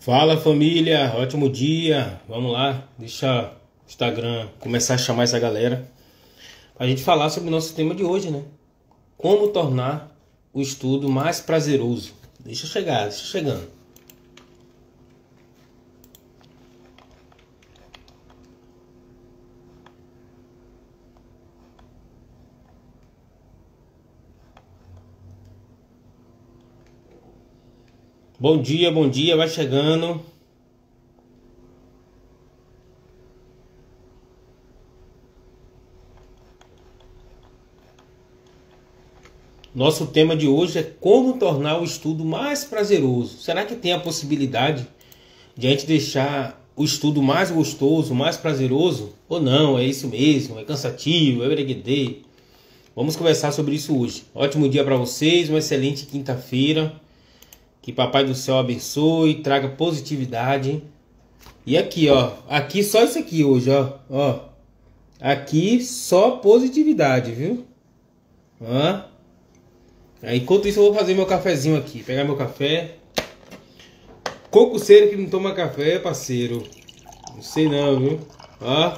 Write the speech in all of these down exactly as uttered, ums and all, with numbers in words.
Fala família, ótimo dia. Vamos lá, deixa o Instagram começar a chamar essa galera pra gente falar sobre o nosso tema de hoje, né? Como tornar o estudo mais prazeroso. Deixa eu chegar, deixa eu chegando. Bom dia, bom dia, vai chegando. Nosso tema de hoje é como tornar o estudo mais prazeroso. Será que tem a possibilidade de a gente deixar o estudo mais gostoso, mais prazeroso? Ou não, é isso mesmo, é cansativo, é breguedê. Vamos conversar sobre isso hoje. Ótimo dia para vocês, uma excelente quinta-feira. Que Papai do Céu abençoe, traga positividade. E aqui, ó, aqui só isso aqui hoje, ó, ó. Aqui só positividade, viu? Ó. Aí, enquanto isso eu vou fazer meu cafezinho aqui, pegar meu café. Concurseiro que não toma café, parceiro. Não sei não, viu? Ó.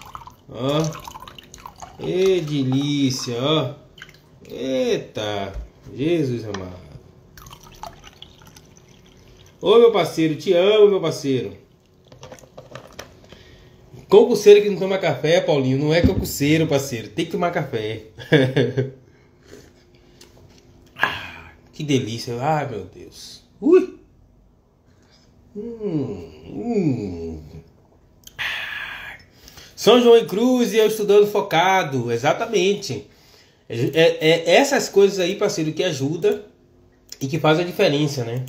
Ó. E delícia, ó. Eita, Jesus amado. Ô meu parceiro, te amo, meu parceiro. Concurseiro que não toma café, Paulinho, não é concurseiro, parceiro. Tem que tomar café. Ah, que delícia. Ai, meu Deus. Ui. Hum, hum. São João e Cruz e eu estudando focado. Exatamente. É, é, é essas coisas aí, parceiro, que ajuda e que faz a diferença, né?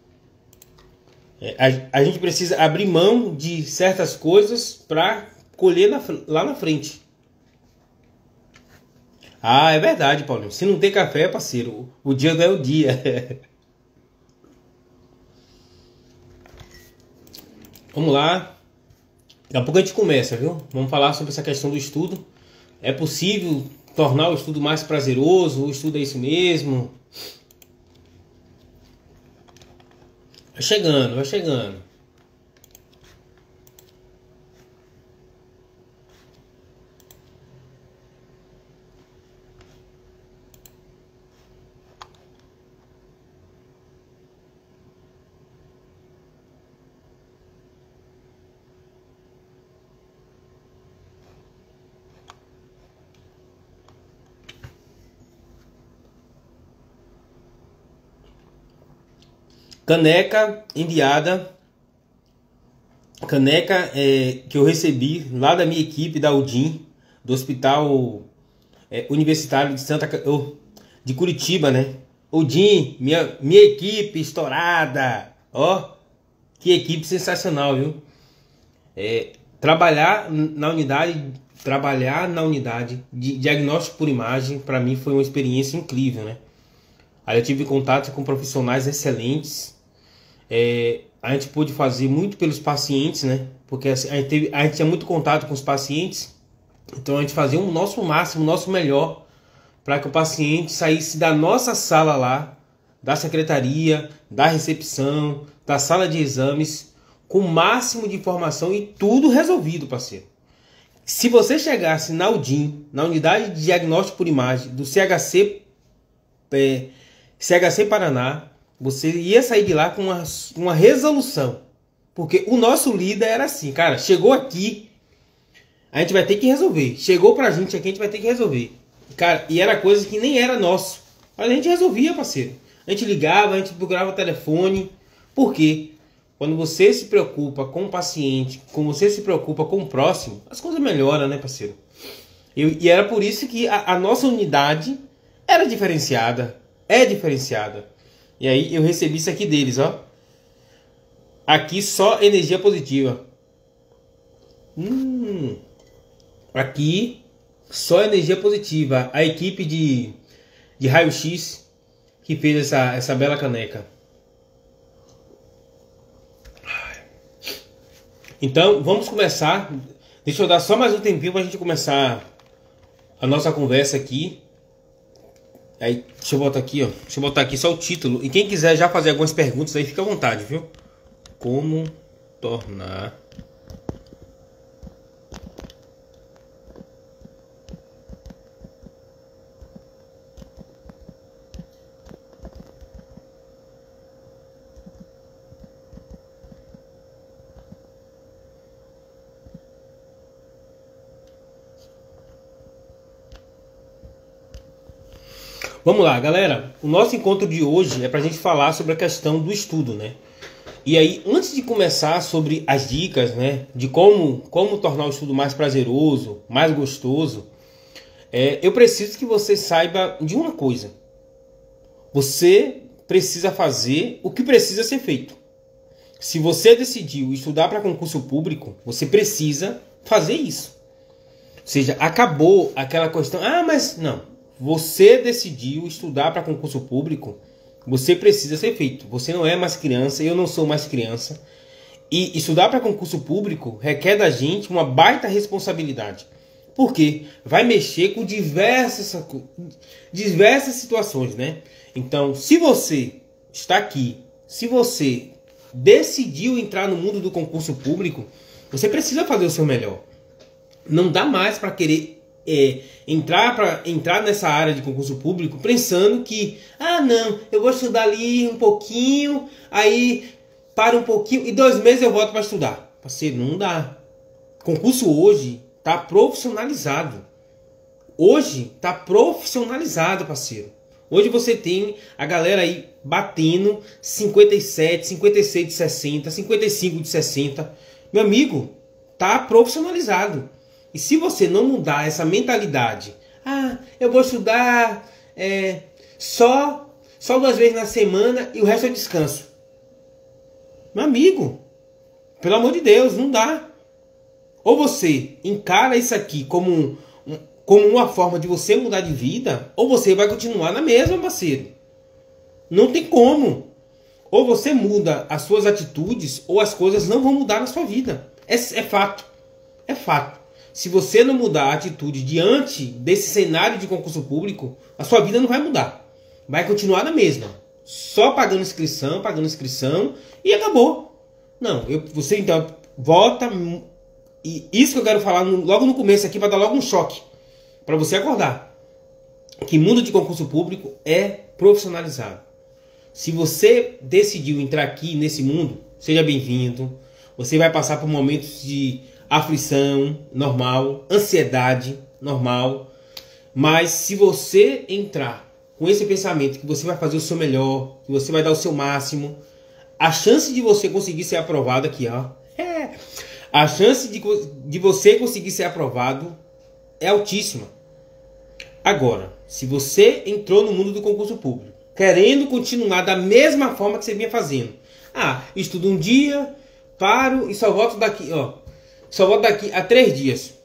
A, a gente precisa abrir mão de certas coisas para colher na, lá na frente. Ah, é verdade, Paulinho. Se não tem café, parceiro, o, o dia não é o dia. Vamos lá. Daqui a pouco a gente começa, viu? Vamos falar sobre essa questão do estudo. É possível tornar o estudo mais prazeroso? O estudo é isso mesmo? Vai chegando, vai chegando. Caneca enviada, caneca é, que eu recebi lá da minha equipe da UDIM, do Hospital é, Universitário de Santa oh, de Curitiba, né? UDIM, minha, minha equipe estourada, ó, que equipe sensacional, viu? É, trabalhar na unidade, trabalhar na unidade de diagnóstico por imagem, para mim foi uma experiência incrível, né? Aí eu tive contato com profissionais excelentes. É, a gente pôde fazer muito pelos pacientes, né? Porque assim, a, gente teve, a gente tinha muito contato com os pacientes. Então a gente fazia o nosso máximo, o nosso melhor para que o paciente saísse da nossa sala lá, da secretaria, da recepção, da sala de exames, com o máximo de informação e tudo resolvido, parceiro. Se você chegasse na UDIM, na unidade de diagnóstico por imagem do C H C, é, C H C Paraná, você ia sair de lá com uma, uma resolução. Porque o nosso líder era assim, cara, chegou aqui, a gente vai ter que resolver. Chegou pra gente aqui, a gente vai ter que resolver. Cara, e era coisa que nem era nosso. Mas a gente resolvia, parceiro. A gente ligava, a gente procurava o telefone. Por quê? Quando você se preocupa com o paciente, quando você se preocupa com o próximo, as coisas melhoram, né, parceiro? E, e era por isso que a, a nossa unidade era diferenciada. É diferenciada. E aí eu recebi isso aqui deles, ó. Aqui só energia positiva. Hum. Aqui só energia positiva. A equipe de, de raio-x que fez essa, essa bela caneca. Então vamos começar. Deixa eu dar só mais um tempinho pra gente começar a nossa conversa aqui. Aí, deixa eu botar aqui, ó. Deixa eu botar aqui só o título. E quem quiser já fazer algumas perguntas aí, fica à vontade, viu? Como tornar Vamos lá, galera. O nosso encontro de hoje é para a gente falar sobre a questão do estudo, né? E aí, antes de começar sobre as dicas, né, de como, como tornar o estudo mais prazeroso, mais gostoso, é, eu preciso que você saiba de uma coisa. Você precisa fazer o que precisa ser feito. Se você decidiu estudar para concurso público, você precisa fazer isso. Ou seja, acabou aquela questão, ah, mas não. Você decidiu estudar para concurso público, você precisa ser feito. Você não é mais criança, eu não sou mais criança. E estudar para concurso público requer da gente uma baita responsabilidade. Por quê? Vai mexer com diversas, diversas situações, né? Então, se você está aqui, se você decidiu entrar no mundo do concurso público, você precisa fazer o seu melhor. Não dá mais para querer É, entrar, pra, entrar nessa área de concurso público pensando que, ah não, eu vou estudar ali um pouquinho, aí para um pouquinho e dois meses eu volto para estudar. Parceiro, não dá. Concurso hoje está profissionalizado. Hoje está profissionalizado, parceiro. Hoje você tem a galera aí batendo cinquenta e sete, cinquenta e seis de sessenta, cinquenta e cinco de sessenta. Meu amigo, tá profissionalizado. E se você não mudar essa mentalidade, ah, eu vou estudar é, só, só duas vezes na semana e o resto eu descanso. Meu amigo, pelo amor de Deus, não dá. Ou você encara isso aqui como, um, um, como uma forma de você mudar de vida, ou você vai continuar na mesma, parceiro. Não tem como. Ou você muda as suas atitudes, ou as coisas não vão mudar na sua vida. É, é fato. É fato. Se você não mudar a atitude diante desse cenário de concurso público, a sua vida não vai mudar. Vai continuar na mesma. Só pagando inscrição, pagando inscrição e acabou. Não, eu, você então volta. E isso que eu quero falar no, logo no começo aqui para dar logo um choque. Para você acordar. Que mundo de concurso público é profissionalizado. Se você decidiu entrar aqui nesse mundo, seja bem-vindo. Você vai passar por momentos de aflição, normal, ansiedade, normal. Mas se você entrar com esse pensamento que você vai fazer o seu melhor, que você vai dar o seu máximo, a chance de você conseguir ser aprovado aqui, ó, é, a chance de, de você conseguir ser aprovado é altíssima. Agora, se você entrou no mundo do concurso público, querendo continuar da mesma forma que você vinha fazendo, ah, estudo um dia, paro e só volto daqui, ó, Só volto daqui a três dias.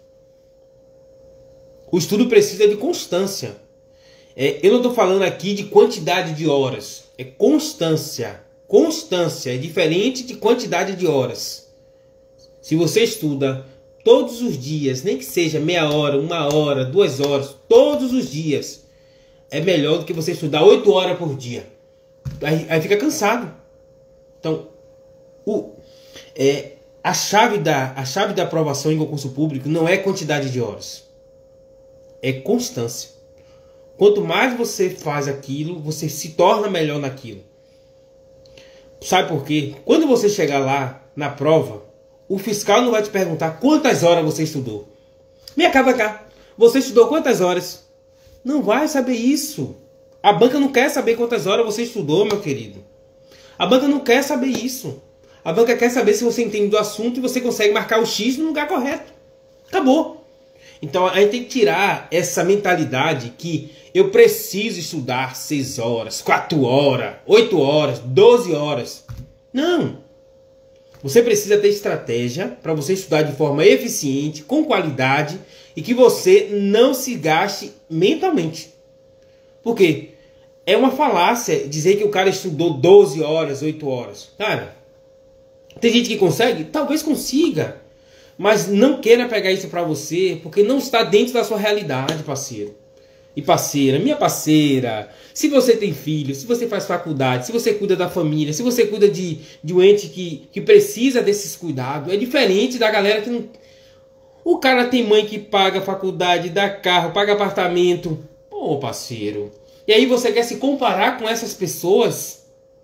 O estudo precisa de constância. É, eu não estou falando aqui de quantidade de horas. É constância. Constância é diferente de quantidade de horas. Se você estuda todos os dias, nem que seja meia hora, uma hora, duas horas, todos os dias, é melhor do que você estudar oito horas por dia. Aí, aí fica cansado. Então, o... É, A chave, da, a chave da aprovação em concurso público não é quantidade de horas. É constância. Quanto mais você faz aquilo, você se torna melhor naquilo. Sabe por quê? Quando você chegar lá na prova, o fiscal não vai te perguntar quantas horas você estudou. Me acaba cá. Você estudou quantas horas? Não vai saber isso. A banca não quer saber quantas horas você estudou, meu querido. A banca não quer saber isso. A banca quer saber se você entende do assunto e você consegue marcar o X no lugar correto. Acabou. Então a gente tem que tirar essa mentalidade que eu preciso estudar seis horas, quatro horas, oito horas, doze horas. Não. Você precisa ter estratégia para você estudar de forma eficiente, com qualidade e que você não se gaste mentalmente. Por quê? É uma falácia dizer que o cara estudou doze horas, oito horas. Cara, tem gente que consegue? Talvez consiga. Mas não queira pegar isso para você, porque não está dentro da sua realidade, parceiro. e parceira, minha parceira, se você tem filho, se você faz faculdade, se você cuida da família, se você cuida de, de um ente que, que precisa desses cuidados, é diferente da galera que não... O cara tem mãe que paga faculdade, dá carro, paga apartamento. Pô, parceiro. E aí você quer se comparar com essas pessoas?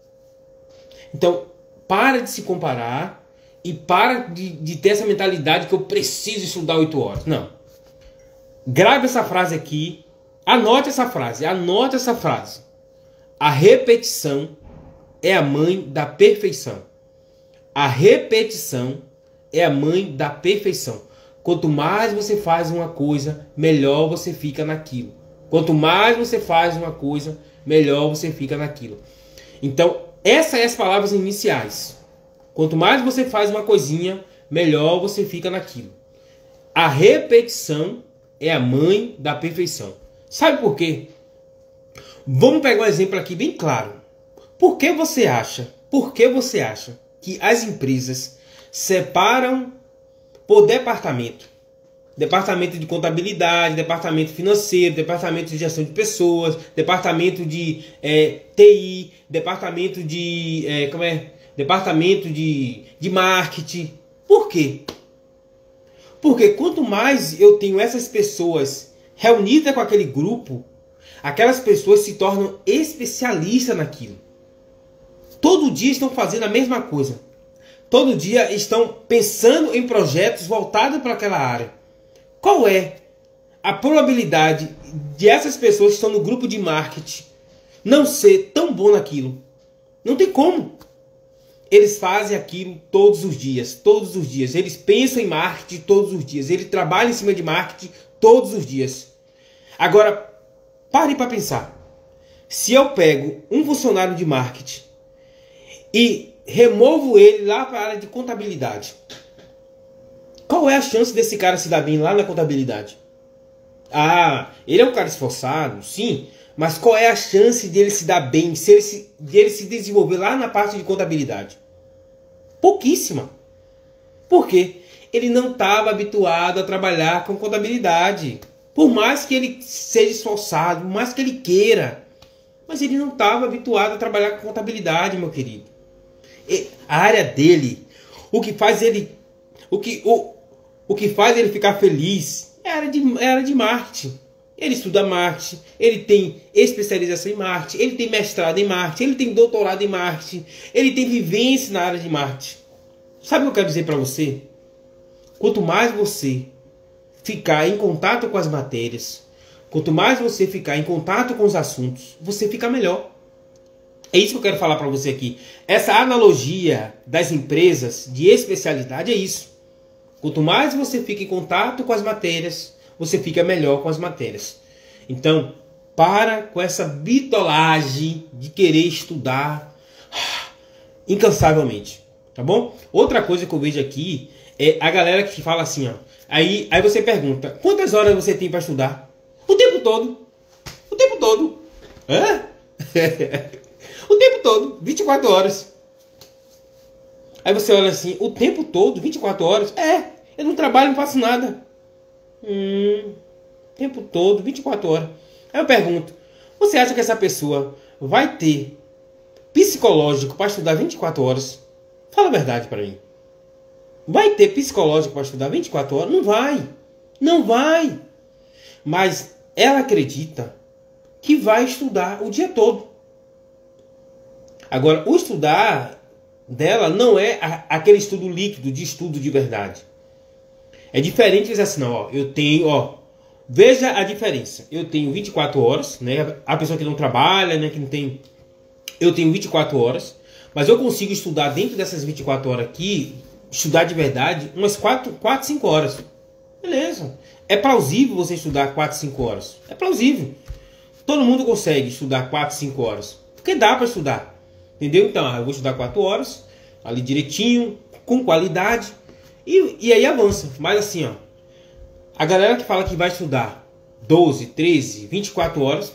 Então, para de se comparar e para de, de ter essa mentalidade que eu preciso estudar oito horas. Não. Grave essa frase aqui. Anote essa frase. Anote essa frase. A repetição é a mãe da perfeição. A repetição é a mãe da perfeição. Quanto mais você faz uma coisa, melhor você fica naquilo. Quanto mais você faz uma coisa, melhor você fica naquilo. Então, essas são as palavras iniciais. Quanto mais você faz uma coisinha, melhor você fica naquilo. A repetição é a mãe da perfeição. Sabe por quê? Vamos pegar um exemplo aqui bem claro. Por que você acha, por que você acha que as empresas separam por departamento? Departamento de contabilidade, departamento financeiro, departamento de gestão de pessoas, departamento de é, T I, departamento de é, como é? Departamento de, de marketing. Por quê? Porque quanto mais eu tenho essas pessoas reunidas com aquele grupo, aquelas pessoas se tornam especialistas naquilo. Todo dia estão fazendo a mesma coisa. Todo dia estão pensando em projetos voltados para aquela área. Qual é a probabilidade de essas pessoas que estão no grupo de marketing não ser tão bom naquilo? Não tem como. Eles fazem aquilo todos os dias, todos os dias. Eles pensam em marketing todos os dias. Eles trabalham em cima de marketing todos os dias. Agora, pare para pensar. Se eu pego um funcionário de marketing e removo ele lá para a área de contabilidade, qual é a chance desse cara se dar bem lá na contabilidade? Ah, ele é um cara esforçado, sim, mas qual é a chance dele se dar bem, se ele se, de ele se desenvolver lá na parte de contabilidade? Pouquíssima. Por quê? Ele não estava habituado a trabalhar com contabilidade. Por mais que ele seja esforçado, por mais que ele queira, mas ele não estava habituado a trabalhar com contabilidade, meu querido. E a área dele, o que faz ele, o que, o, o que faz ele ficar feliz é a área de, é a área de marketing. Ele estuda marketing, ele tem especialização em marketing, ele tem mestrado em marketing, ele tem doutorado em marketing, ele tem vivência na área de marketing. Sabe o que eu quero dizer para você? Quanto mais você ficar em contato com as matérias, quanto mais você ficar em contato com os assuntos, você fica melhor. É isso que eu quero falar para você aqui. Essa analogia das empresas de especialidade é isso. Quanto mais você fica em contato com as matérias, você fica melhor com as matérias. Então, para com essa bitolagem de querer estudar incansavelmente, tá bom? Outra coisa que eu vejo aqui é a galera que fala assim, ó. Aí, aí você pergunta, quantas horas você tem para estudar? O tempo todo. O tempo todo. Hã? O tempo todo, vinte e quatro horas. Aí você olha assim, o tempo todo, vinte e quatro horas? É, eu não trabalho, não faço nada. Hum, tempo todo, vinte e quatro horas. Aí eu pergunto, você acha que essa pessoa vai ter psicológico para estudar vinte e quatro horas? Fala a verdade para mim. Vai ter psicológico para estudar vinte e quatro horas? Não vai. Não vai. Mas ela acredita que vai estudar o dia todo. Agora, o estudar dela não é a, aquele estudo líquido, de estudo de verdade. É diferente dizer assim, não, ó, eu tenho, ó, veja a diferença. Eu tenho vinte e quatro horas, né? A pessoa que não trabalha, né, que não tem, eu tenho vinte e quatro horas, mas eu consigo estudar dentro dessas vinte e quatro horas aqui, estudar de verdade, umas quatro, quatro, cinco horas. Beleza. É plausível você estudar quatro, cinco horas. É plausível. Todo mundo consegue estudar quatro, cinco horas. Porque dá para estudar. Entendeu? Então, eu vou estudar quatro horas, ali direitinho, com qualidade, e, e aí avança. Mas assim, ó, a galera que fala que vai estudar doze, treze, vinte e quatro horas,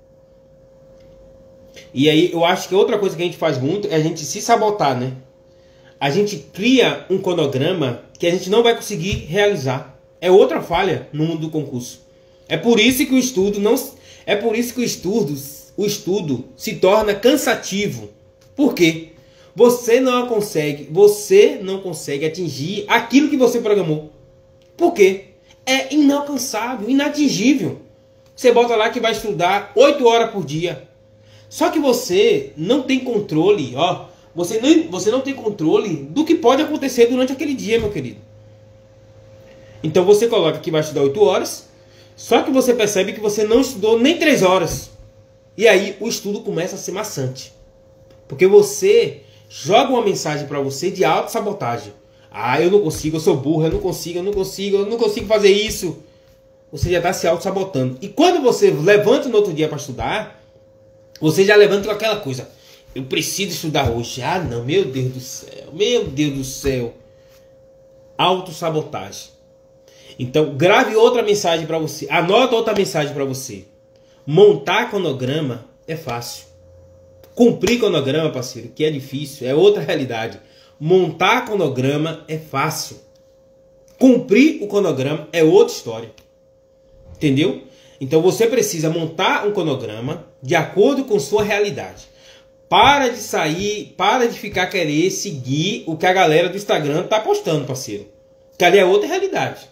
e aí eu acho que outra coisa que a gente faz muito é a gente se sabotar, né? A gente cria um cronograma que a gente não vai conseguir realizar. É outra falha no mundo do concurso. É por isso que o estudo não... É por isso que o estudo, o estudo se torna cansativo. Por quê? Você não consegue, você não consegue atingir aquilo que você programou. Por quê? É inalcançável, inatingível. Você bota lá que vai estudar oito horas por dia. Só que você não tem controle, ó. Você não, você não tem controle do que pode acontecer durante aquele dia, meu querido. Então você coloca que vai estudar oito horas, só que você percebe que você não estudou nem três horas. E aí o estudo começa a ser maçante. Porque você joga uma mensagem para você de autossabotagem. Ah, eu não consigo, eu sou burro, eu não consigo, eu não consigo, eu não consigo fazer isso. Você já está se auto-sabotando. E quando você levanta no outro dia para estudar, você já levanta com aquela coisa. Eu preciso estudar hoje. Ah, não, meu Deus do céu, meu Deus do céu. Autossabotagem. Então, grave outra mensagem para você. Anota outra mensagem para você. Montar cronograma é fácil. Cumprir cronograma, parceiro, que é difícil, é outra realidade. Montar cronograma é fácil. Cumprir o cronograma é outra história. Entendeu? Então você precisa montar um cronograma de acordo com sua realidade. Para de sair, para de ficar querer seguir o que a galera do Instagram tá postando, parceiro. Que ali é outra realidade.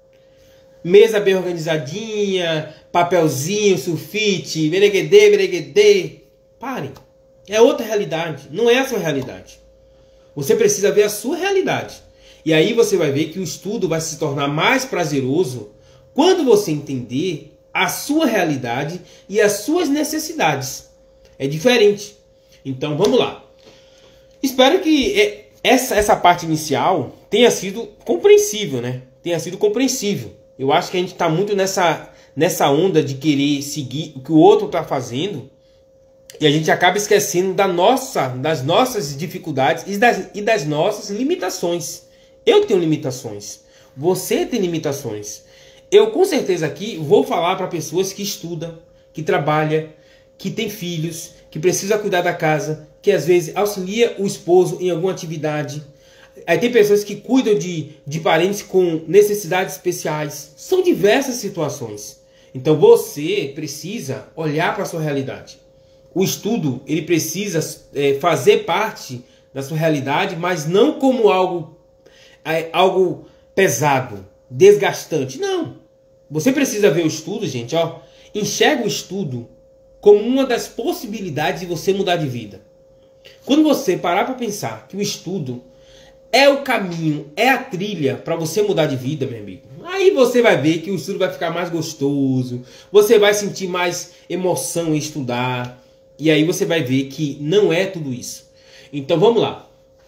Mesa bem organizadinha, papelzinho, sulfite, bereguedê, bereguedê. Parem. É outra realidade. Não é a sua realidade. Você precisa ver a sua realidade. E aí você vai ver que o estudo vai se tornar mais prazeroso quando você entender a sua realidade e as suas necessidades. É diferente. Então vamos lá. Espero que essa, essa parte inicial tenha sido compreensível, né? Tenha sido compreensível. Eu acho que a gente está muito nessa, nessa onda de querer seguir o que o outro está fazendo. E a gente acaba esquecendo da nossa, das nossas dificuldades e das, e das nossas limitações. Eu tenho limitações. Você tem limitações. Eu com certeza aqui vou falar para pessoas que estudam, que trabalham, que têm filhos, que precisam cuidar da casa, que às vezes auxilia o esposo em alguma atividade. Aí tem pessoas que cuidam de, de parentes com necessidades especiais. São diversas situações. Então você precisa olhar para a sua realidade. O estudo ele precisa é, fazer parte da sua realidade, mas não como algo, é, algo pesado, desgastante. Não. Você precisa ver o estudo, gente. Ó, enxerga o estudo como uma das possibilidades de você mudar de vida. Quando você parar para pensar que o estudo é o caminho, é a trilha para você mudar de vida, meu amigo, aí você vai ver que o estudo vai ficar mais gostoso, você vai sentir mais emoção em estudar. E aí você vai ver que não é tudo isso. Então vamos lá.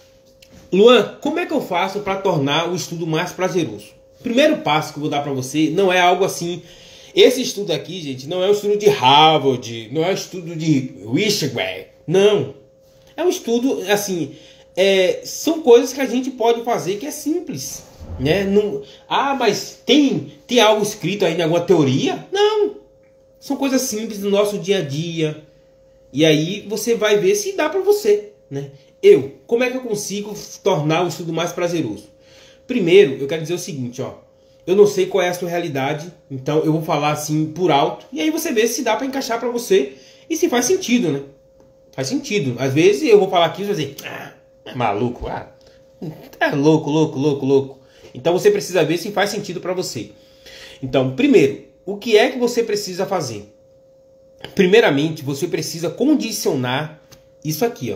Luan, como é que eu faço para tornar o estudo mais prazeroso? O primeiro passo que eu vou dar para você não é algo assim. Esse estudo aqui, gente, não é um estudo de Harvard, não é um estudo de Wishway. Não. É um estudo, assim, é, são coisas que a gente pode fazer que é simples. Né? Não, ah, mas tem, tem algo escrito aí em alguma teoria? Não. São coisas simples do nosso dia a dia. E aí você vai ver se dá para você, né? Eu, como é que eu consigo tornar o estudo mais prazeroso? Primeiro, eu quero dizer o seguinte, ó. Eu não sei qual é a sua realidade, então eu vou falar assim por alto. E aí você vê se dá para encaixar para você e se faz sentido, né? Faz sentido. Às vezes eu vou falar aqui e você vai dizer, ah, é maluco, ah, é louco, louco, louco, louco. Então você precisa ver se faz sentido para você. Então, primeiro, o que é que você precisa fazer? Primeiramente, você precisa condicionar isso aqui, ó.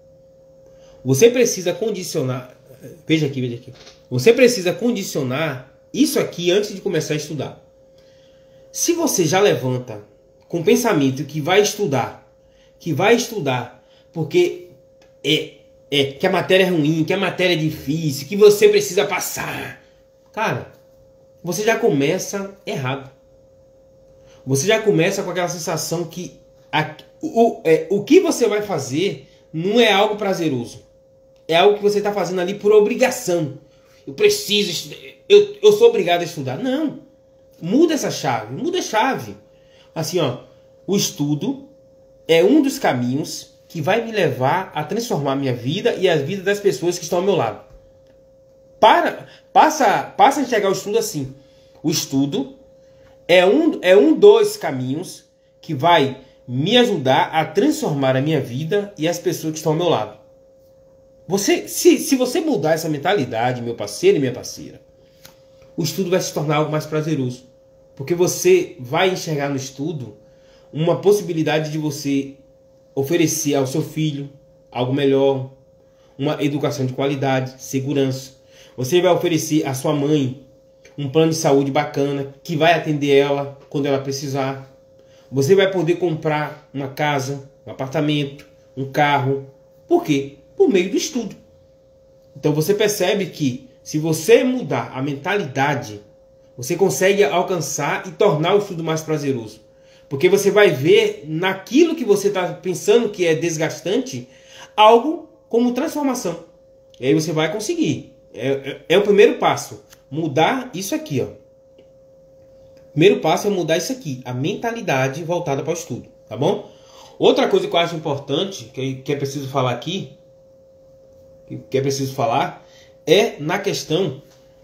Você precisa condicionar, veja aqui, veja aqui. Você precisa condicionar isso aqui antes de começar a estudar. Se você já levanta com o pensamento que vai estudar, que vai estudar, porque é, é que a matéria é ruim, que a matéria é difícil, que você precisa passar, cara, você já começa errado. Você já começa com aquela sensação que a, o, é, o que você vai fazer não é algo prazeroso. É algo que você está fazendo ali por obrigação. Eu preciso estudar, eu, eu sou obrigado a estudar. Não. Muda essa chave, muda a chave. Assim, ó, o estudo é um dos caminhos que vai me levar a transformar a minha vida e a vida das pessoas que estão ao meu lado. Para, passa, passa a enxergar o estudo assim. O estudo É um, é um dos caminhos que vai me ajudar a transformar a minha vida e as pessoas que estão ao meu lado. Você, se, se você mudar essa mentalidade, meu parceiro e minha parceira, o estudo vai se tornar algo mais prazeroso. Porque você vai enxergar no estudo uma possibilidade de você oferecer ao seu filho algo melhor, uma educação de qualidade, segurança. Você vai oferecer à sua mãe um plano de saúde bacana que vai atender ela quando ela precisar. Você vai poder comprar uma casa, um apartamento, um carro. Por quê? Por meio do estudo. Então você percebe que se você mudar a mentalidade, você consegue alcançar e tornar o estudo mais prazeroso. Porque você vai ver naquilo que você está pensando que é desgastante, algo como transformação. E aí você vai conseguir. É, é, é o primeiro passo. Mudar isso aqui, ó. Primeiro passo é mudar isso aqui. A mentalidade voltada para o estudo. Tá bom? Outra coisa que eu acho importante, que, que é preciso falar aqui, que, que é preciso falar, é na questão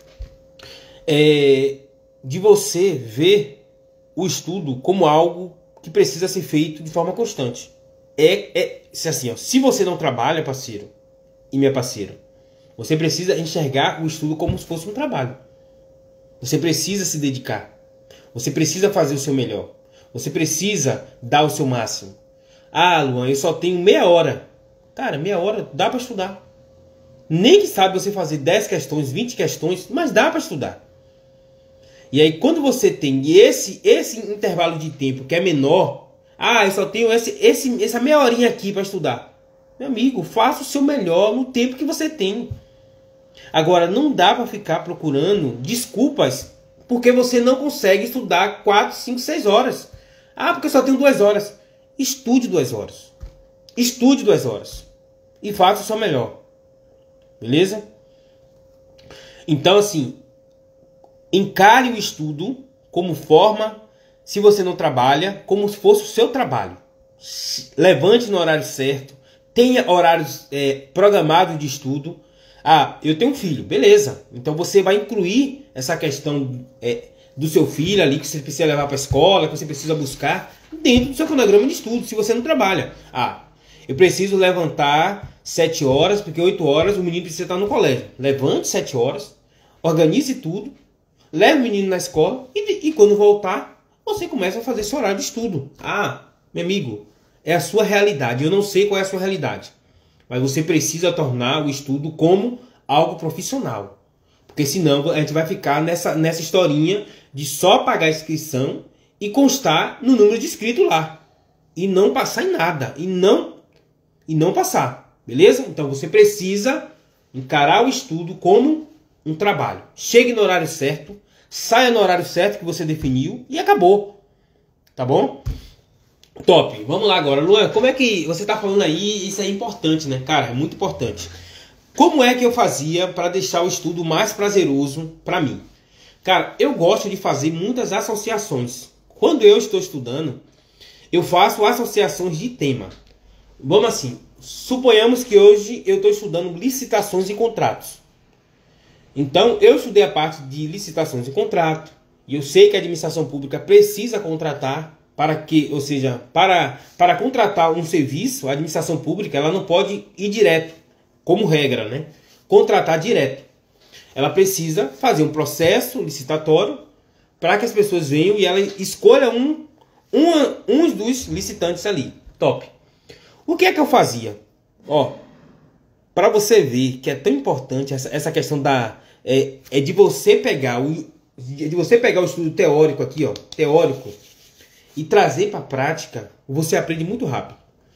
é, de você ver o estudo como algo que precisa ser feito de forma constante. É, é se assim, ó, se você não trabalha, parceiro e minha parceira, você precisa enxergar o estudo como se fosse um trabalho. Você precisa se dedicar. Você precisa fazer o seu melhor. Você precisa dar o seu máximo. Ah, Luan, eu só tenho meia hora. Cara, meia hora dá para estudar. Nem que sabe você fazer dez questões, vinte questões, mas dá para estudar. E aí quando você tem esse, esse intervalo de tempo que é menor, ah, eu só tenho esse, esse, essa meia horinha aqui para estudar. Meu amigo, faça o seu melhor no tempo que você tem. Agora, não dá para ficar procurando desculpas porque você não consegue estudar quatro, cinco, seis horas. Ah, porque eu só tenho duas horas. Estude duas horas. Estude duas horas. E faça o seu melhor. Beleza? Então, assim, encare o estudo como forma, se você não trabalha, como se fosse o seu trabalho. Levante no horário certo. Tenha horários é, programados de estudo. Ah, eu tenho um filho, beleza. Então você vai incluir essa questão é, do seu filho ali, que você precisa levar para a escola, que você precisa buscar, dentro do seu cronograma de estudo, se você não trabalha. Ah, eu preciso levantar sete horas, porque oito horas o menino precisa estar no colégio. Levante sete horas, organize tudo, leve o menino na escola e, e quando voltar, você começa a fazer seu horário de estudo. Ah, meu amigo, é a sua realidade. Eu não sei qual é a sua realidade. Mas você precisa tornar o estudo como algo profissional. Porque senão a gente vai ficar nessa, nessa historinha de só pagar a inscrição e constar no número de inscritos lá. E não passar em nada. E não, e não passar. Beleza? Então você precisa encarar o estudo como um trabalho. Chegue no horário certo. Saia no horário certo que você definiu. E acabou. Tá bom? Top, vamos lá agora. Luan, como é que você está falando aí? Isso é importante, né? Cara, é muito importante. Como é que eu fazia para deixar o estudo mais prazeroso para mim? Cara, eu gosto de fazer muitas associações. Quando eu estou estudando, eu faço associações de tema. Vamos assim, suponhamos que hoje eu estou estudando licitações e contratos. Então, eu estudei a parte de licitações e contrato. E eu sei que a administração pública precisa contratar. Para que, ou seja, para, para contratar um serviço, a administração pública ela não pode ir direto, como regra, né? Contratar direto. Ela precisa fazer um processo licitatório para que as pessoas venham e ela escolha um, um, um dos licitantes ali. Top. O que é que eu fazia? Ó, para você ver que é tão importante essa, essa questão da é, é de você pegar o de você pegar o estudo teórico aqui, ó, teórico. E trazer para a prática, você aprende muito rápido.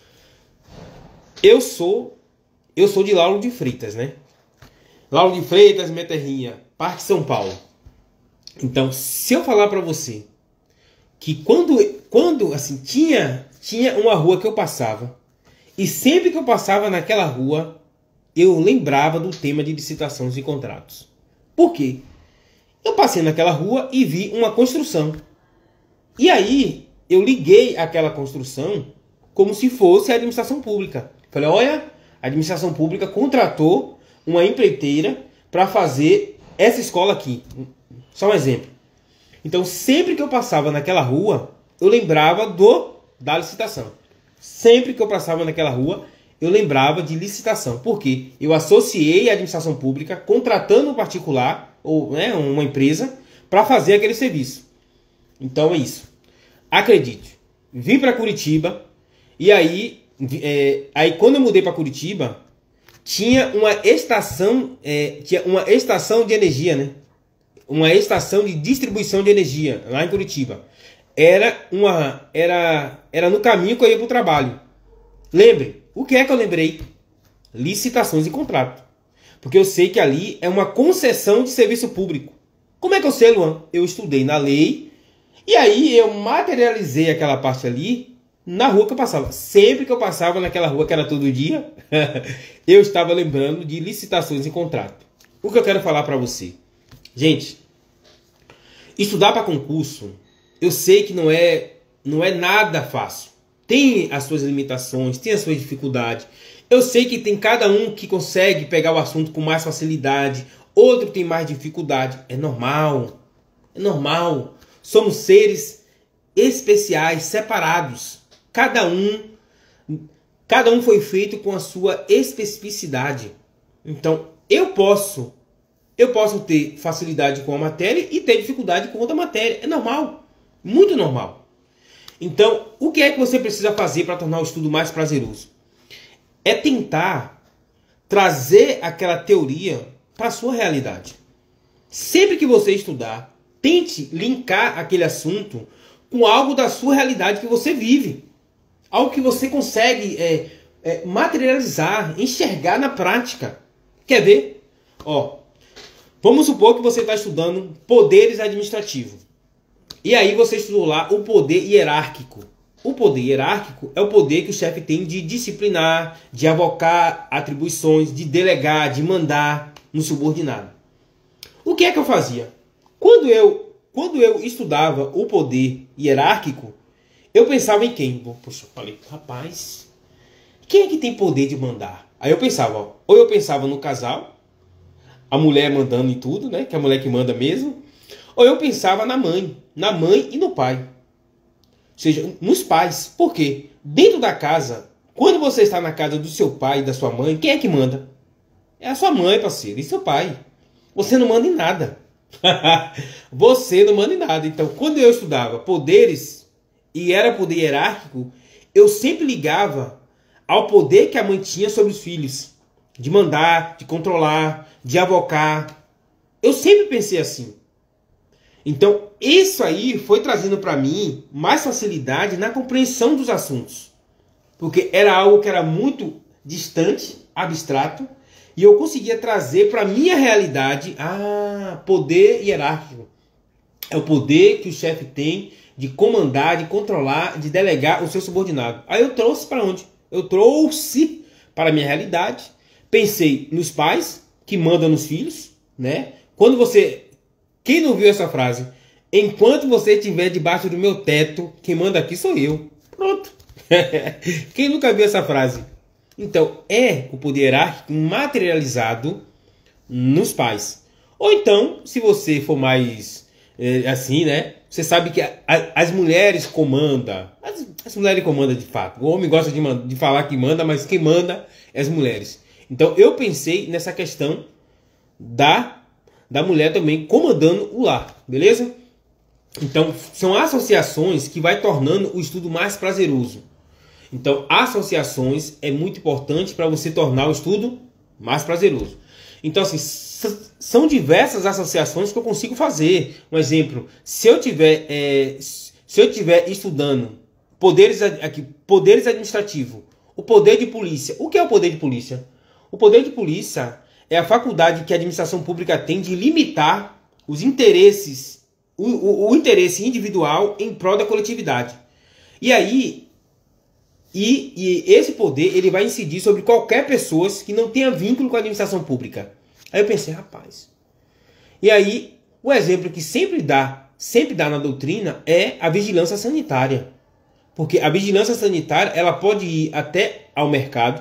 Eu sou eu sou de Lauro de Freitas, né? Lauro de Freitas, minha terrinha, Parque São Paulo. Então, se eu falar para você que quando, quando assim, tinha, tinha uma rua que eu passava, e sempre que eu passava naquela rua, eu lembrava do tema de licitações e contratos. Por quê? Eu passei naquela rua e vi uma construção. E aí, eu liguei aquela construção como se fosse a administração pública. Falei, olha, a administração pública contratou uma empreiteira para fazer essa escola aqui. Só um exemplo. Então, sempre que eu passava naquela rua, eu lembrava do, da licitação. Sempre que eu passava naquela rua, eu lembrava de licitação. Por quê? Eu associei a administração pública contratando um particular, ou né, uma empresa, para fazer aquele serviço. Então é isso. Acredite, vim para Curitiba e aí, é, aí quando eu mudei para Curitiba, tinha uma estação, é, tinha uma estação de energia, né? Uma estação de distribuição de energia lá em Curitiba. Era uma, era, era no caminho que eu ia para o trabalho. Lembre, o que é que eu lembrei? Licitações e contrato. Porque eu sei que ali é uma concessão de serviço público. Como é que eu sei, Luan? Eu estudei na lei e aí eu materializei aquela parte ali na rua que eu passava. Sempre que eu passava naquela rua, que era todo dia, eu estava lembrando de licitações e contrato. O que eu quero falar para você? Gente, estudar para concurso, eu sei que não é, não é nada fácil. Tem as suas limitações, tem as suas dificuldades. Eu sei que tem cada um que consegue pegar o assunto com mais facilidade, outro tem mais dificuldade. É normal, é normal. Somos seres especiais, separados. Cada um, cada um foi feito com a sua especificidade. Então, eu posso, eu posso ter facilidade com a matéria e ter dificuldade com outra matéria. É normal, muito normal. Então, o que é que você precisa fazer para tornar o estudo mais prazeroso? É tentar trazer aquela teoria para a sua realidade. Sempre que você estudar, tente linkar aquele assunto com algo da sua realidade que você vive. Algo que você consegue é, é, materializar, enxergar na prática. Quer ver? Ó, vamos supor que você está estudando poderes administrativos. E aí você estudou lá o poder hierárquico. O poder hierárquico é o poder que o chefe tem de disciplinar, de avocar atribuições, de delegar, de mandar no subordinado. O que é que eu fazia? Quando eu, quando eu estudava o poder hierárquico, eu pensava em quem? Poxa, eu falei, rapaz, quem é que tem poder de mandar? Aí eu pensava, ó, ou eu pensava no casal, a mulher mandando em tudo, né? Que é a mulher que manda mesmo. Ou eu pensava na mãe, na mãe e no pai. Ou seja, nos pais. Por quê? Dentro da casa, quando você está na casa do seu pai e da sua mãe, quem é que manda? É a sua mãe, parceiro, e seu pai. Você não manda em nada. Você não manda em nada. Então, quando eu estudava poderes e era poder hierárquico, eu sempre ligava ao poder que a mãe tinha sobre os filhos. De mandar, de controlar, de avocar. Eu sempre pensei assim. Então, isso aí foi trazendo para mim mais facilidade na compreensão dos assuntos. Porque era algo que era muito distante, abstrato, e eu conseguia trazer para a minha realidade, ah, poder hierárquico. É o poder que o chefe tem de comandar, de controlar, de delegar o seu subordinado. Aí eu trouxe para onde? Eu trouxe para a minha realidade. Pensei nos pais, que mandam nos filhos, né? Quando você... Quem não viu essa frase? Enquanto você estiver debaixo do meu teto, quem manda aqui sou eu. Pronto. Quem nunca viu essa frase? Então, é o poder hierárquico materializado nos pais. Ou então, se você for mais é, assim, né? Você sabe que a, a, as mulheres comandam. As, as mulheres comandam de fato. O homem gosta de, de falar que manda, mas quem manda é as mulheres. Então, eu pensei nessa questão da... da mulher também comandando o lar, beleza? Então, são associações que vai tornando o estudo mais prazeroso. Então, associações é muito importante para você tornar o estudo mais prazeroso. Então, assim, são diversas associações que eu consigo fazer. Um exemplo, se eu tiver, é, se eu tiver estudando poderes, aqui, poderes administrativos, o poder de polícia. O que é o poder de polícia? O poder de polícia é a faculdade que a administração pública tem de limitar os interesses, o, o, o interesse individual em prol da coletividade. E aí, e, e esse poder ele vai incidir sobre qualquer pessoa que não tenha vínculo com a administração pública. Aí eu pensei, rapaz. E aí, o exemplo que sempre dá, sempre dá na doutrina é a vigilância sanitária. Porque a vigilância sanitária ela pode ir até ao mercado.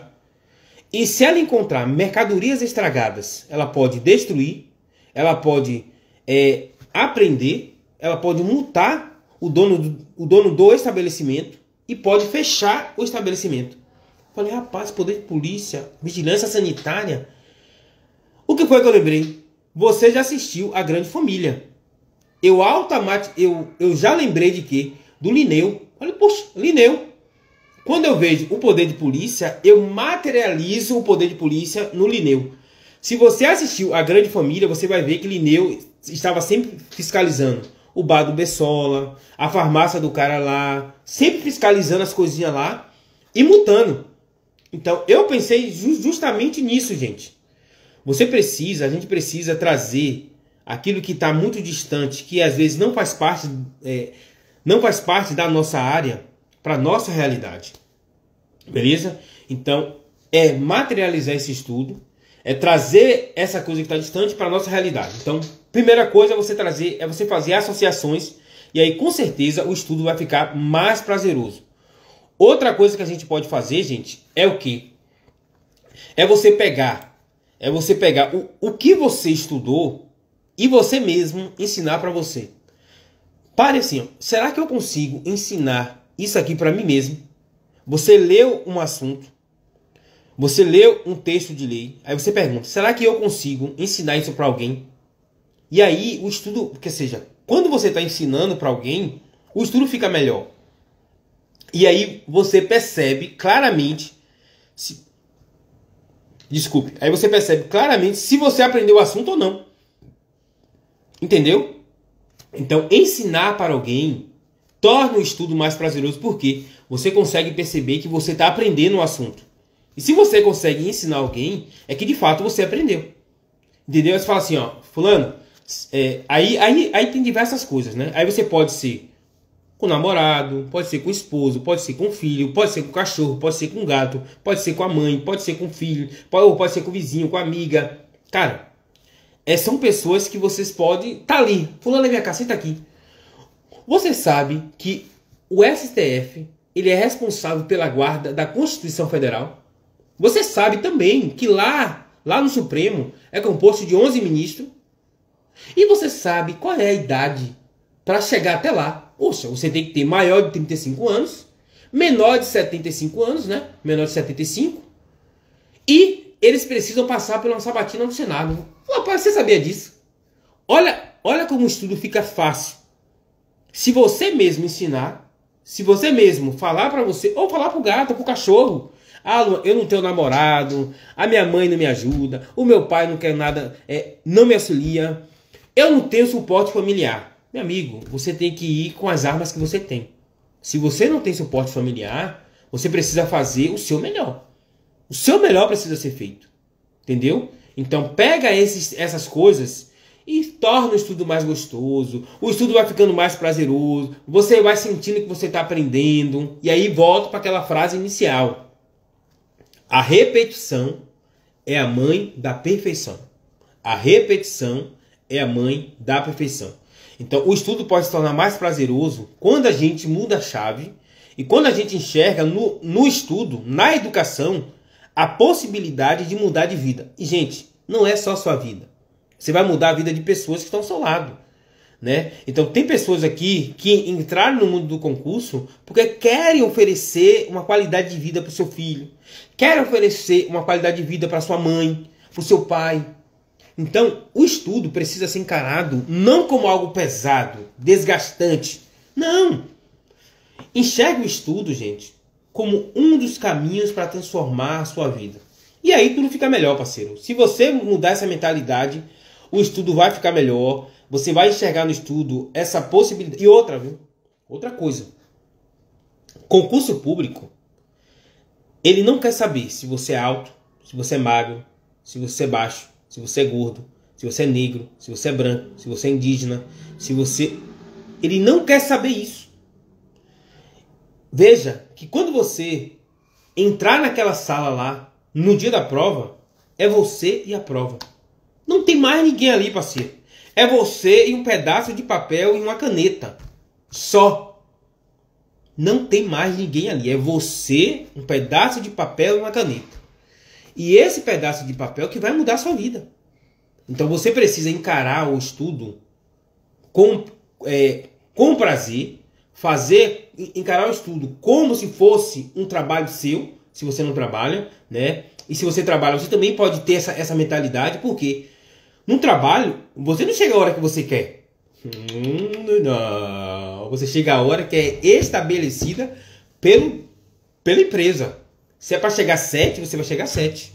E se ela encontrar mercadorias estragadas, ela pode destruir, ela pode é, apreender, ela pode multar o dono, do, o dono do estabelecimento, e pode fechar o estabelecimento. Falei, rapaz, poder de polícia, vigilância sanitária. O que foi que eu lembrei? Você já assistiu A Grande Família. Eu automaticamente, eu, eu já lembrei de quê? Do Linneu. Falei, poxa, Linneu. Quando eu vejo o poder de polícia, eu materializo o poder de polícia no Linneu. Se você assistiu A Grande Família, você vai ver que Linneu estava sempre fiscalizando o bar do Bessola, a farmácia do cara lá, sempre fiscalizando as coisinhas lá e multando. Então, eu pensei justamente nisso, gente. Você precisa, a gente precisa trazer aquilo que está muito distante, que às vezes não faz parte, é, não faz parte da nossa área, para a nossa realidade. Beleza? Então, é materializar esse estudo, é trazer essa coisa que está distante para a nossa realidade. Então, primeira coisa é você trazer, é você fazer associações, e aí com certeza o estudo vai ficar mais prazeroso. Outra coisa que a gente pode fazer, gente, é o quê? É você pegar, é você pegar o, o que você estudou e você mesmo ensinar para você. Pare assim, ó, será que eu consigo ensinar isso aqui para mim mesmo? Você leu um assunto, você leu um texto de lei, aí você pergunta, será que eu consigo ensinar isso para alguém? E aí o estudo, que seja, quando você está ensinando para alguém, o estudo fica melhor. E aí você percebe claramente, se, desculpe, aí você percebe claramente se você aprendeu o assunto ou não. Entendeu? Então, ensinar para alguém torna o estudo mais prazeroso, porque você consegue perceber que você está aprendendo o assunto. E se você consegue ensinar alguém, é que de fato você aprendeu. Entendeu? Aí você fala assim, ó, fulano, é, aí, aí, aí tem diversas coisas, né? Aí você pode ser com o namorado, pode ser com o esposo, pode ser com o filho, pode ser com o cachorro, pode ser com o gato, pode ser com a mãe, pode ser com o filho, pode, ou pode ser com o vizinho, com a amiga. Cara, é, são pessoas que vocês podem... Tá ali, fulano, vem cá, senta aqui. Você sabe que o S T F, ele é responsável pela guarda da Constituição Federal. Você sabe também que lá, lá no Supremo, é composto de onze ministros. E você sabe qual é a idade para chegar até lá. Poxa, você tem que ter maior de trinta e cinco anos, menor de setenta e cinco anos, né? Menor de setenta e cinco. E eles precisam passar por uma sabatina no Senado. Rapaz, você sabia disso? Olha, olha como o estudo fica fácil. Se você mesmo ensinar, se você mesmo falar para você, ou falar pro gato, pro cachorro, ah, eu não tenho namorado, a minha mãe não me ajuda, o meu pai não quer nada, é, não me auxilia, eu não tenho suporte familiar. Meu amigo, você tem que ir com as armas que você tem. Se você não tem suporte familiar, você precisa fazer o seu melhor. O seu melhor precisa ser feito. Entendeu? Então pega esses, essas coisas e torna o estudo mais gostoso. O estudo vai ficando mais prazeroso. Você vai sentindo que você está aprendendo. E aí volta para aquela frase inicial. A repetição é a mãe da perfeição. A repetição é a mãe da perfeição. Então, o estudo pode se tornar mais prazeroso quando a gente muda a chave e quando a gente enxerga no, no estudo, na educação, a possibilidade de mudar de vida. E, gente, não é só a sua vida. Você vai mudar a vida de pessoas que estão ao seu lado, né? Então, tem pessoas aqui que entraram no mundo do concurso porque querem oferecer uma qualidade de vida para o seu filho, querem oferecer uma qualidade de vida para sua mãe, para o seu pai. Então, o estudo precisa ser encarado não como algo pesado, desgastante. Não! Enxergue o estudo, gente, como um dos caminhos para transformar a sua vida. E aí tudo fica melhor, parceiro. Se você mudar essa mentalidade, o estudo vai ficar melhor. Você vai enxergar no estudo essa possibilidade. E outra, viu? Outra coisa. Concurso público, ele não quer saber se você é alto, se você é magro, se você é baixo, se você é gordo, se você é negro, se você é branco, se você é indígena, se você... Ele não quer saber isso. Veja que quando você entrar naquela sala lá, no dia da prova, é você e a prova. Não tem mais ninguém ali, parceiro. É você e um pedaço de papel e uma caneta. Só. Não tem mais ninguém ali. É você, um pedaço de papel e uma caneta. E esse pedaço de papel que vai mudar a sua vida. Então você precisa encarar o estudo com, é, com prazer, fazer, encarar o estudo como se fosse um trabalho seu, se você não trabalha, né? E se você trabalha, você também pode ter essa, essa mentalidade, porque no trabalho, você não chega a hora que você quer. Hum, não. Você chega a hora que é estabelecida pelo, pela empresa. Se é para chegar às sete, você vai chegar às sete.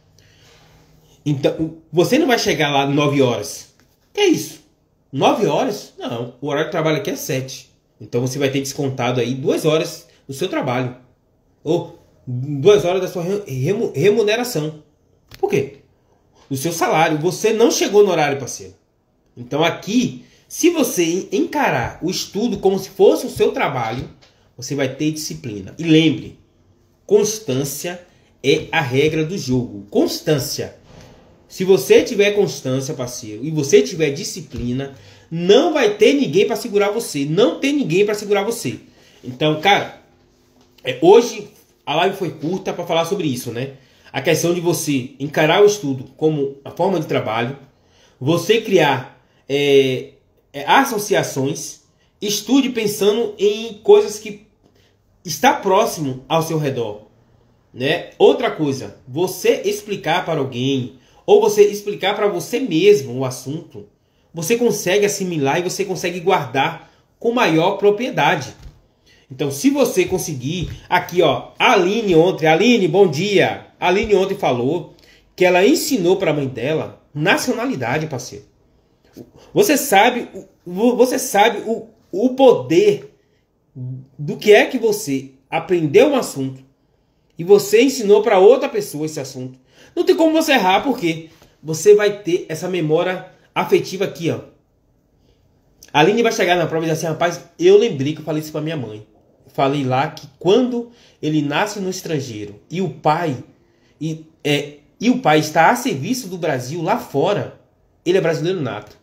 Então, você não vai chegar lá nove horas. Que é isso? nove horas? Não. O horário de trabalho aqui é sete. Então você vai ter descontado aí duas horas do seu trabalho. Ou duas horas da sua remuneração. Por quê? Do seu salário. Você não chegou no horário, parceiro. Então aqui, se você encarar o estudo como se fosse o seu trabalho, você vai ter disciplina. E lembre, constância é a regra do jogo. Constância. Se você tiver constância, parceiro, e você tiver disciplina, não vai ter ninguém para segurar você. Não tem ninguém para segurar você. Então, cara, é, hoje a live foi curta para falar sobre isso, né? A questão de você encarar o estudo como a forma de trabalho, você criar é, é, associações, estude pensando em coisas que está próximo ao seu redor, né? Outra coisa, você explicar para alguém ou você explicar para você mesmo o assunto, você consegue assimilar e você consegue guardar com maior propriedade. Então, se você conseguir, aqui ó, a Aline ontem, Aline, bom dia. A Aline ontem falou que ela ensinou para a mãe dela nacionalidade, parceiro. Você sabe, você sabe o, o poder do que é que você aprendeu um assunto e você ensinou para outra pessoa esse assunto. Não tem como você errar, porque você vai ter essa memória afetiva aqui, ó. A Aline vai chegar na prova e dizer assim, rapaz, eu lembrei que eu falei isso para minha mãe. Falei lá que quando ele nasce no estrangeiro e o pai e, é, e o pai está a serviço do Brasil lá fora, ele é brasileiro nato.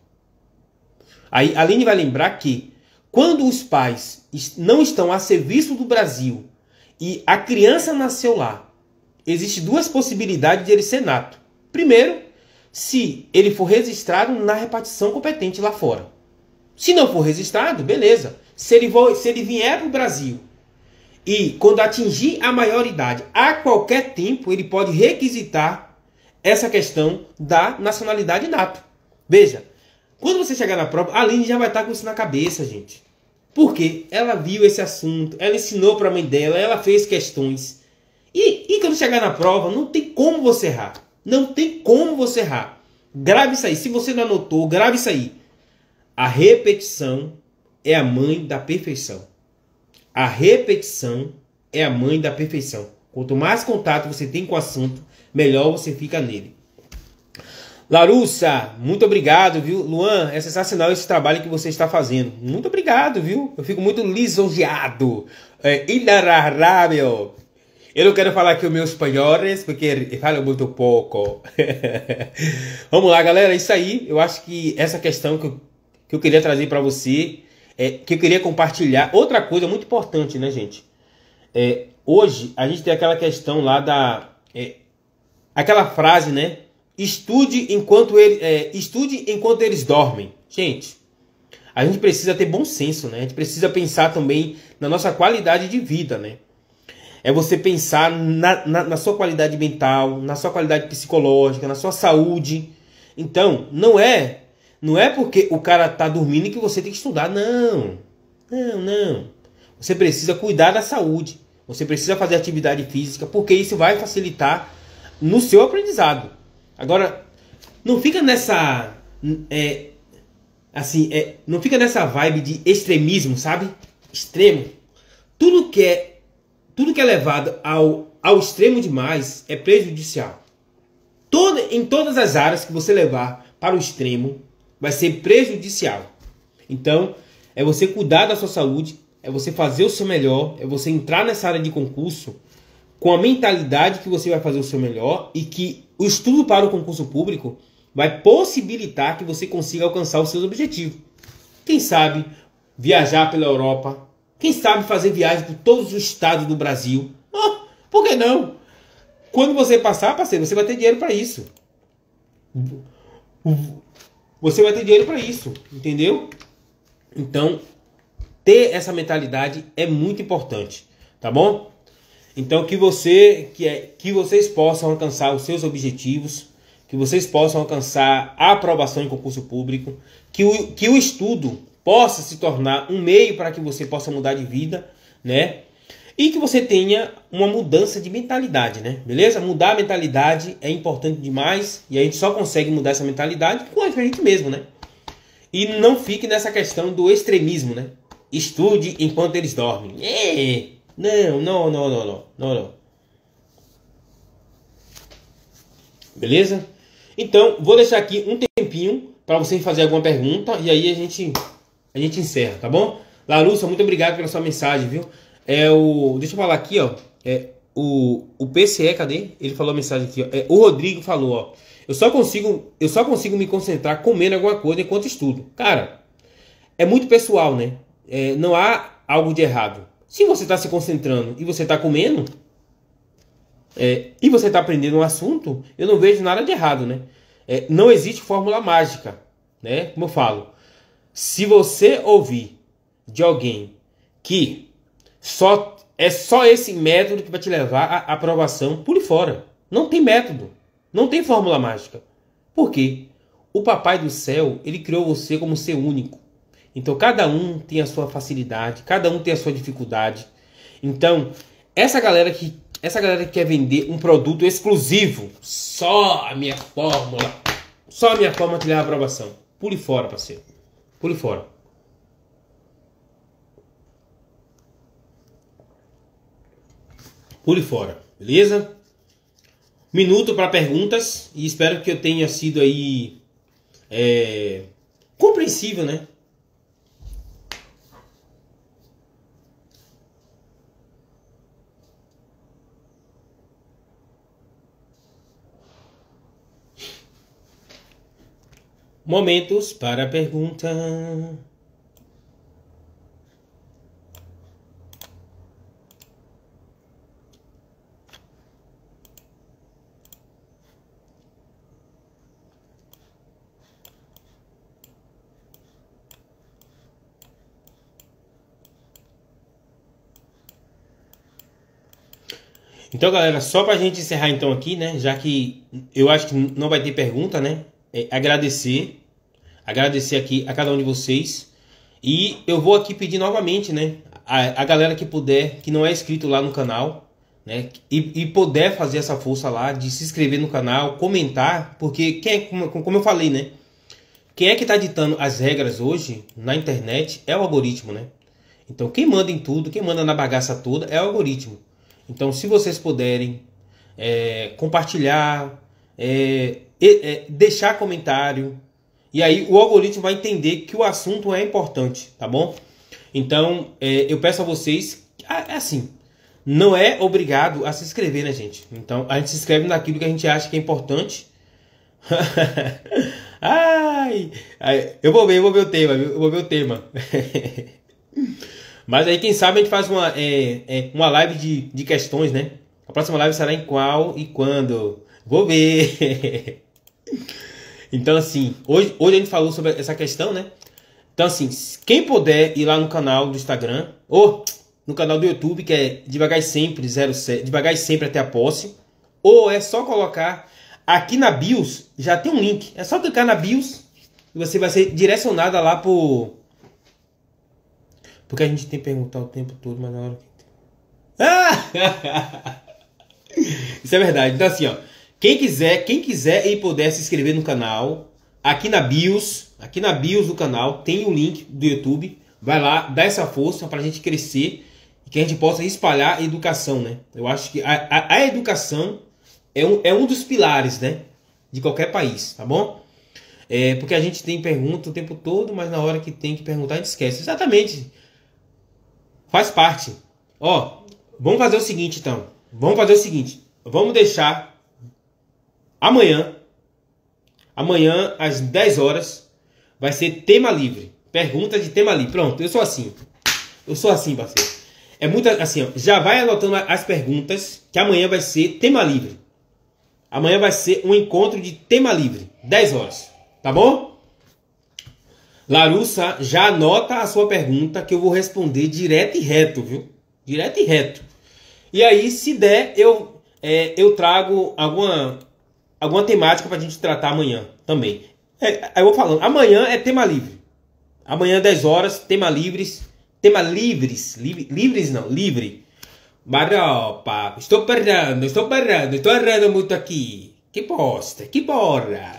Aí a Aline vai lembrar que quando os pais não estão a serviço do Brasil e a criança nasceu lá, existem duas possibilidades de ele ser nato. Primeiro, se ele for registrado na repartição competente lá fora. Se não for registrado, beleza. Se ele, for, se ele vier para o Brasil e quando atingir a maioridade, a qualquer tempo, ele pode requisitar essa questão da nacionalidade nato. Veja, quando você chegar na prova, a Aline já vai estar com isso na cabeça, gente. Porque ela viu esse assunto, ela ensinou para a mãe dela, ela fez questões. E, e quando chegar na prova, não tem como você errar. Não tem como você errar. Grave isso aí. Se você não anotou, grave isso aí. A repetição é a mãe da perfeição. A repetição é a mãe da perfeição. Quanto mais contato você tem com o assunto, melhor você fica nele. Larussa, muito obrigado, viu? Luan, é sensacional esse trabalho que você está fazendo. Muito obrigado, viu? Eu fico muito lisonjeado. É, inarrável. Eu não quero falar aqui os meus espanhóis, porque eu falo muito pouco. Vamos lá, galera. Isso aí. Eu acho que essa questão que eu, que eu queria trazer para você, é, que eu queria compartilhar. Outra coisa muito importante, né, gente? É, hoje, a gente tem aquela questão lá da... É, aquela frase, né? Estude enquanto, ele, é, estude enquanto eles dormem. Gente, a gente precisa ter bom senso, né? A gente precisa pensar também na nossa qualidade de vida, né? É você pensar na, na, na sua qualidade mental, na sua qualidade psicológica, na sua saúde. Então, não é, não é porque o cara tá dormindo que você tem que estudar. Não, não, não. Você precisa cuidar da saúde. Você precisa fazer atividade física, porque isso vai facilitar no seu aprendizado. Agora, não fica nessa... É, assim, é, não fica nessa vibe de extremismo, sabe? Extremo. Tudo que é Tudo que é levado ao, ao extremo demais é prejudicial. Todo, em todas as áreas que você levar para o extremo, vai ser prejudicial. Então, é você cuidar da sua saúde, é você fazer o seu melhor, é você entrar nessa área de concurso com a mentalidade que você vai fazer o seu melhor e que o estudo para o concurso público vai possibilitar que você consiga alcançar os seus objetivos. Quem sabe viajar pela Europa, quem sabe fazer viagem por todos os estados do Brasil. Oh, por que não? Quando você passar, parceiro, você vai ter dinheiro para isso. Você vai ter dinheiro para isso, entendeu? Então, ter essa mentalidade é muito importante, tá bom? Então que você que é que vocês possam alcançar os seus objetivos, que vocês possam alcançar a aprovação em concurso público, que o, que o estudo possa se tornar um meio para que você possa mudar de vida, né? E que você tenha uma mudança de mentalidade, né? Beleza? Mudar a mentalidade é importante demais e a gente só consegue mudar essa mentalidade com a gente mesmo, né? E não fique nessa questão do extremismo, né? Estude enquanto eles dormem. É, não, não, não, não, não, não, não. Beleza? Então, vou deixar aqui um tempinho para você fazer alguma pergunta e aí a gente a gente encerra, tá bom? Larúcia, muito obrigado pela sua mensagem, viu? É o, deixa eu falar aqui, ó. É o o P C E, cadê? Ele falou a mensagem aqui, ó. É, o Rodrigo falou, ó. Eu só consigo eu só consigo me concentrar comendo alguma coisa enquanto estudo. Cara, é muito pessoal, né? É, não há algo de errado. Se você está se concentrando e você está comendo, é, e você está aprendendo um assunto, eu não vejo nada de errado, né? É, não existe fórmula mágica, né? Como eu falo, se você ouvir de alguém que só é só esse método que vai te levar à aprovação, pule fora. Não tem método, não tem fórmula mágica. Por quê? O Papai do Céu, ele criou você como ser único. Então cada um tem a sua facilidade, cada um tem a sua dificuldade. Então, essa galera que essa galera que quer vender um produto exclusivo, só a minha fórmula, só a minha fórmula te leva à aprovação. Pule fora, parceiro. Pule fora. Pule fora, beleza? Minuto para perguntas e espero que eu tenha sido aí é, compreensível, né? Momentos para pergunta. Então, galera, só pra gente encerrar então aqui, né? Já que eu acho que não vai ter pergunta, né? É agradecer. Agradecer aqui a cada um de vocês. E eu vou aqui pedir novamente, né? A, a galera que puder, que não é inscrito lá no canal, né? E, e puder fazer essa força lá de se inscrever no canal, comentar. Porque, quem é, como, como eu falei, né? Quem é que tá ditando as regras hoje na internet é o algoritmo, né? Então, quem manda em tudo, quem manda na bagaça toda é o algoritmo. Então, se vocês puderem é, compartilhar, é, é, deixar comentário, e aí o algoritmo vai entender que o assunto é importante, tá bom? Então, é, eu peço a vocês, é assim, não é obrigado a se inscrever, né, gente? Então, a gente se inscreve naquilo que a gente acha que é importante. Ai, ai, eu vou ver, eu vou ver o tema, eu vou ver o tema. Mas aí, quem sabe, a gente faz uma, é, é, uma live de, de questões, né? A próxima live será em qual e quando? Vou ver. Então, assim, hoje, hoje a gente falou sobre essa questão, né? Então, assim, quem puder ir lá no canal do Instagram, ou no canal do YouTube, que é Devagar e Sempre, zero sete, Devagar e Sempre até a posse, ou é só colocar aqui na BIOS, já tem um link. É só clicar na BIOS e você vai ser direcionada lá por... Porque a gente tem que perguntar o tempo todo, mas na hora que... Ah! Isso é verdade. Então assim, ó, quem quiser, quem quiser e puder se inscrever no canal, aqui na BIOS, aqui na BIOS do canal, tem o link do YouTube. Vai lá, dá essa força pra gente crescer e que a gente possa espalhar a educação, né? Eu acho que a, a, a educação é um, é um dos pilares, né? De qualquer país, tá bom? É, porque a gente tem pergunta o tempo todo, mas na hora que tem que perguntar a gente esquece. Exatamente. Faz parte. Ó, vamos fazer o seguinte então. Vamos fazer o seguinte. Vamos deixar amanhã, amanhã às dez horas, vai ser tema livre. Pergunta de tema livre. Pronto, eu sou assim. Eu sou assim, parceiro. É muito assim, ó. Já vai anotando as perguntas, que amanhã vai ser tema livre. Amanhã vai ser um encontro de tema livre. dez horas. Tá bom? Larussa, já anota a sua pergunta que eu vou responder direto e reto, viu? Direto e reto. E aí, se der, eu, é, eu trago alguma, alguma temática pra gente tratar amanhã também. É, eu vou falando, amanhã é tema livre. Amanhã, dez horas, tema livres. Tema livres. Livre, livres não, livre. Maropa, estou parando, estou parando, estou errando muito aqui. Que bosta, que porra.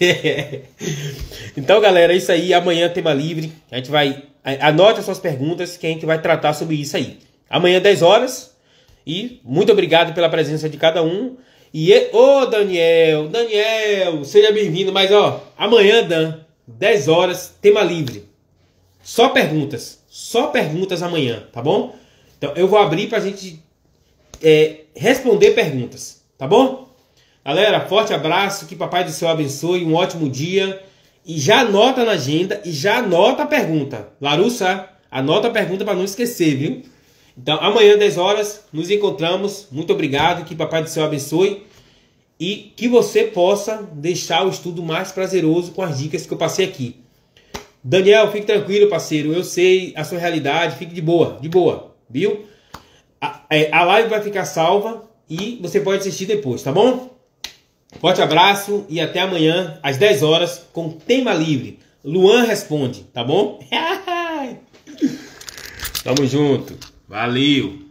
Então, galera, é isso aí. Amanhã tema livre. A gente vai... Anote as suas perguntas que a gente vai tratar sobre isso aí. Amanhã, dez horas. E muito obrigado pela presença de cada um. E, ô, Daniel, Daniel, seja bem-vindo. Mas, ó, amanhã, Dan, dez horas, tema livre. Só perguntas. Só perguntas amanhã, tá bom? Então, eu vou abrir pra gente é, responder perguntas, tá bom? Galera, forte abraço, que Papai do Céu abençoe, um ótimo dia. E já anota na agenda e já anota a pergunta. Larussa, anota a pergunta para não esquecer, viu? Então, amanhã, dez horas, nos encontramos. Muito obrigado, que Papai do Céu abençoe. E que você possa deixar o estudo mais prazeroso com as dicas que eu passei aqui. Daniel, fique tranquilo, parceiro. Eu sei a sua realidade, fique de boa, de boa, viu? A, a live vai ficar salva e você pode assistir depois, tá bom? Forte abraço e até amanhã, às dez horas, com tema livre. Luan responde, tá bom? Tamo junto. Valeu.